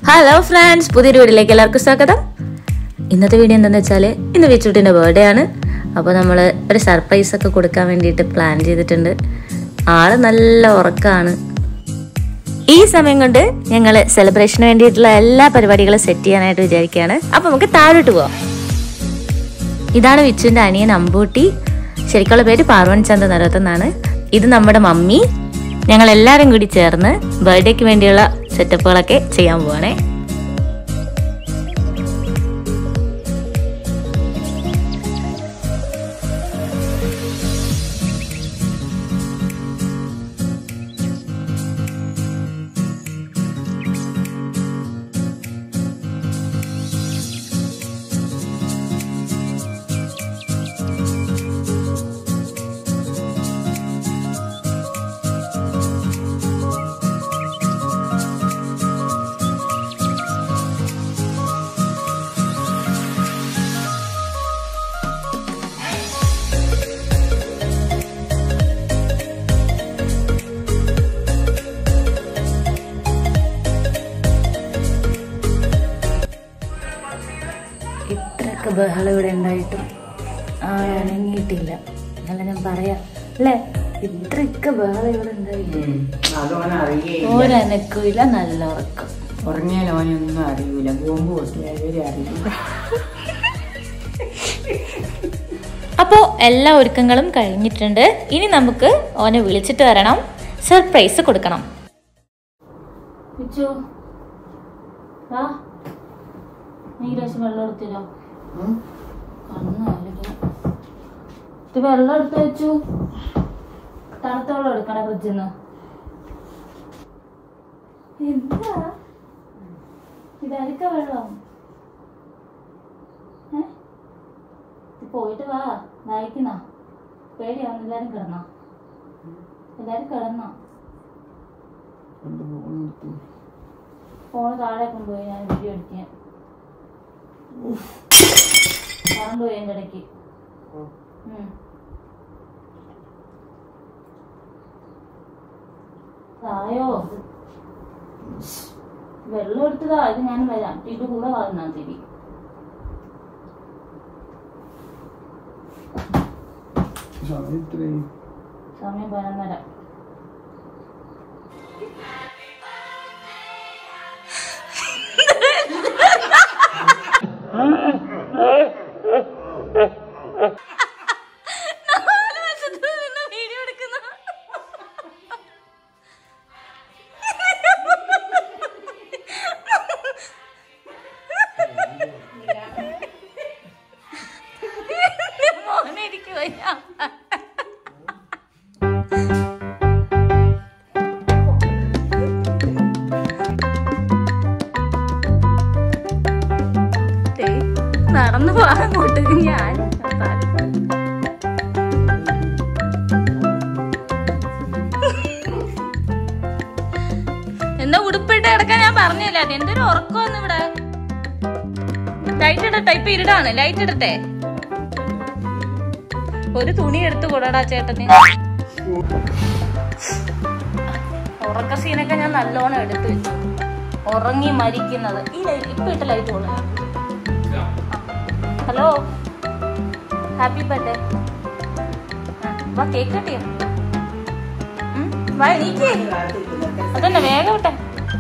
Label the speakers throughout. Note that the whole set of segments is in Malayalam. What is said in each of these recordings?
Speaker 1: ഹലോ ഫ്രണ്ട്സ്, പുതിയൊരു വീഡിയോയിലേക്ക് എല്ലാവർക്കും സ്വാഗതം. ഇന്നത്തെ വീഡിയോ എന്താണെന്ന് വെച്ചാൽ ഇന്ന് വിച്ചുട്ടിൻ്റെ ബർത്ത്ഡേ ആണ്. അപ്പോൾ നമ്മൾ ഒരു സർപ്രൈസ് ഒക്കെ കൊടുക്കാൻ വേണ്ടിയിട്ട് പ്ലാൻ ചെയ്തിട്ടുണ്ട്. ആള് നല്ല ഉറക്കമാണ്. ഈ സമയം കൊണ്ട് ഞങ്ങൾ സെലിബ്രേഷന് വേണ്ടിയിട്ടുള്ള എല്ലാ പരിപാടികളും സെറ്റ് ചെയ്യാനായിട്ട് വിചാരിക്കുകയാണ്. അപ്പോൾ നമുക്ക് താഴോട്ട് പോവാം. ഇതാണ് വിച്ചുവിൻ്റെ അനിയൻ അമ്പൂട്ടി. ശരിക്കുള്ള പേര് പാർവൺ ചന്ദ് നരോത്തെന്നാണ്. ഇത് നമ്മുടെ മമ്മി. ഞങ്ങൾ എല്ലാവരും കൂടി ചേർന്ന് ബർത്ത്ഡേക്ക് വേണ്ടിയുള്ള സെറ്റപ്പുകളൊക്കെ ചെയ്യാൻ പോവാണേ. ഇത്രയൊക്കെ ബഹളം ഇവിടെ ഉണ്ടായിട്ടും അനങ്ങിയിട്ടില്ല. അല്ല ഞാൻ പറയാം അല്ലേ, ഇത്രയൊക്കെ ബഹളം ഇവിടെ ഉണ്ടായിട്ടും ഓരനക്കില്ല. നല്ല ഉറക്കം.
Speaker 2: ഉറങ്ങിയാൽ ഓനൊന്നും അറിയൂല. ബോംബ് പൊട്ടിയാലും അറിയില്ല.
Speaker 1: അപ്പോൾ എല്ലാ ഒരുക്കങ്ങളും കഴിഞ്ഞിട്ടുണ്ട്. ഇനി നമുക്ക് ഓനെ വിളിച്ചിട്ട് വരണം, സർപ്രൈസ് കൊടുക്കണം. വെള്ളം എടുത്തില്ലോ, ഇത് വെള്ളം എടുത്ത് വെച്ചു. തണുത്ത വെള്ളം എടുക്കണേ ഫ്രിഡ്ജിൽ നിന്ന്. എന്താ ഇതരിക്ക വെള്ളം? പോയിട്ട് വാ. വായിക്കുന്ന പേടിയാവുന്ന. എല്ലാരും കിടന്നോ? എല്ലാരും കിടന്നോ? ഫോണ് താഴെ കൊണ്ടുപോയി ഞാൻ വീഡിയോ എടുക്കാൻ. കറണ്ട് പോയി എൻ്റെ ഇടയ്ക്ക്. തായോ വെള്ളം എടുത്തതാ. ഇത് ഞാൻ വരാം. ഇത് കൂടെ വന്നാ തിരി. സമയം 11:30. നടന്നു പോകാൻ അങ്ങോട്ട് ഞാൻ എന്താ ഉടുപ്പിട്ട് കിടക്കാൻ ഞാൻ പറഞ്ഞില്ല. എന്തൊരു ഉറക്കമെന്ന് ഇവിടെ. ലൈറ്റ് ഇടട്ടെ? ഇപ്പൊ ഇരുടാണ്. ലൈറ്റ് ഇടട്ടെ? ഒരു തുണി എടുത്തു കൂടാടാ ചേട്ടന്. ഉറക്ക സീനൊക്കെ ഞാൻ നല്ലോണം എടുത്തു വെച്ചു. ഉറങ്ങി മരിക്കുന്നത്. ഈ ലൈറ്റ് ഇപ്പൊ ഇട്ട ലൈറ്റ് പോലെ. Hello, happy birthday. വാ, കേക്ക് കട്ടിയോ? വാ, നീക്കേ. അതന്നെ വേഗം വിട്ടെ.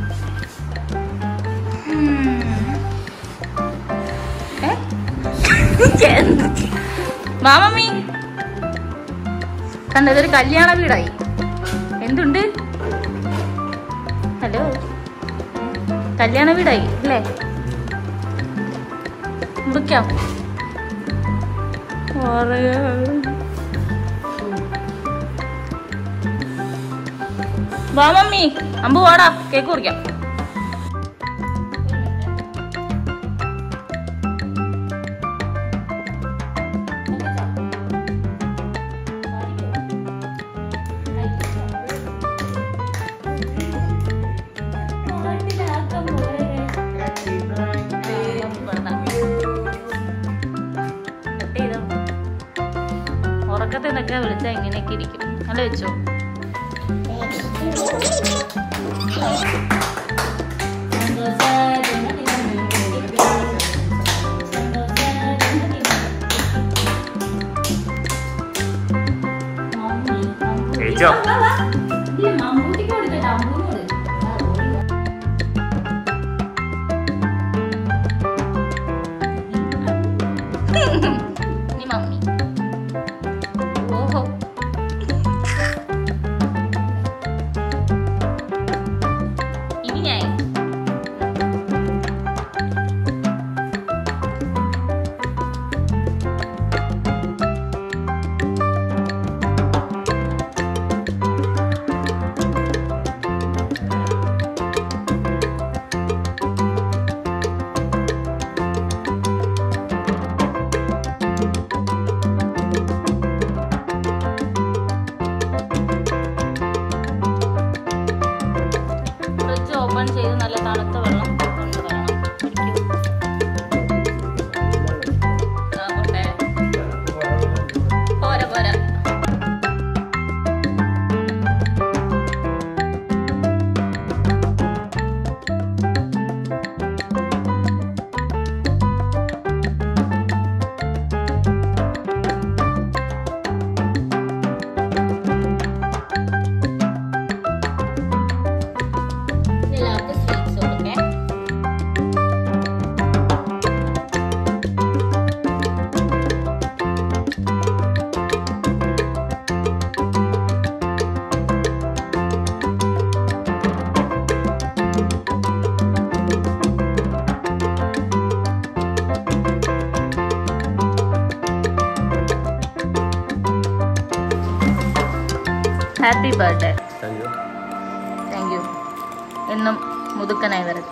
Speaker 1: മാമമ്മി കണ്ട, ഇതൊരു കല്യാണ വീടായി. എന്തുണ്ട്? ഹലോ, കല്യാണ വീടായി അല്ലേ? മുറിക്കാം. വാ മമ്മി, അമ്പു വാടാ, കേക്ക് കുറിക്കാം. ഉറക്കത്തിൽ നിന്നൊക്കെ വിളിച്ചാൽ ഇങ്ങനെയൊക്കെ ഇരിക്കും. നല്ല വെച്ചോ. Happy birthday
Speaker 3: പിടിച്ചോ.
Speaker 1: ഓപ്പൺ ചെയ്ത് നല്ല തണുത്ത വെള്ളം കൊണ്ടുവരണം. പോരാ പോരാ. Happy birthday. Thank you. എന്നും മുതുക്കനായി വരട്ടെ.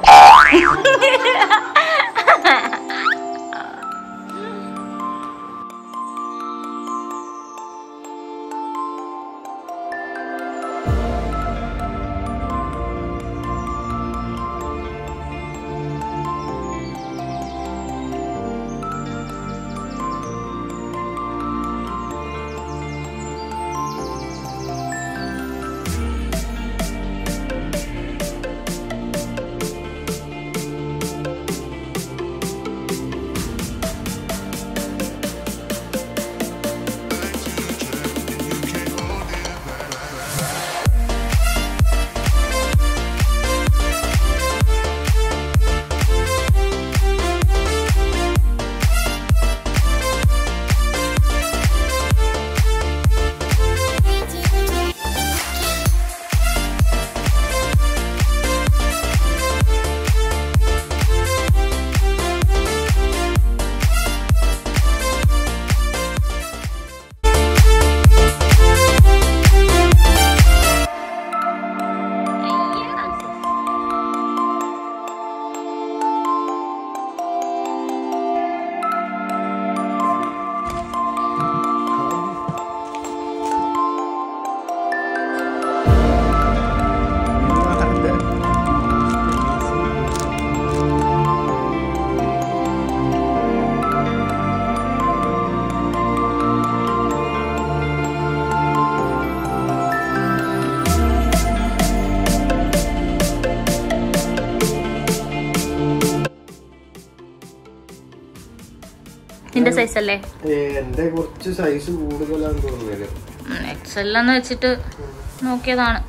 Speaker 1: നിന്റെ സൈസ് അല്ലേ?
Speaker 3: എന്റെ കുറച്ച് സൈസ് കൂടുതലാന്ന് തോന്നുന്നില്ല.
Speaker 1: എക്സൽ എന്ന് വെച്ചിട്ട് നോക്കിയതാണ്.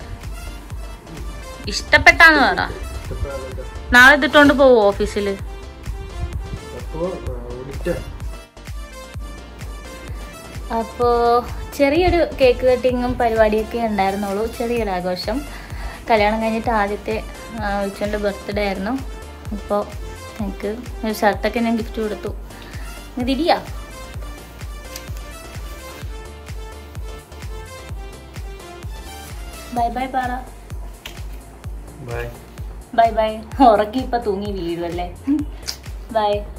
Speaker 1: ഇഷ്ടപ്പെട്ടാന്ന് പറ. നാളെ ഇതിട്ടോണ്ട് പോവോ ഓഫീസില്? അപ്പോ ചെറിയൊരു കേക്ക് കട്ടിങ്ങും പരിപാടിയൊക്കെ ഉണ്ടായിരുന്നുള്ളൂ. ചെറിയൊരു ആഘോഷം. കല്യാണം കഴിഞ്ഞിട്ട് ആദ്യത്തെ വിച്ചുവിൻ്റെ ബർത്ത്ഡേ ആയിരുന്നു. അപ്പോൾ എനിക്ക് ഒരു ഷർട്ടൊക്കെ ഞാൻ ഗിഫ്റ്റ് കൊടുത്തു. ഇതിരിയാ ബൈ ബൈ പറ. Bye bye. ഉറക്കി ഇപ്പൊ തൂങ്ങി വീഴുമല്ലേ. ബൈ.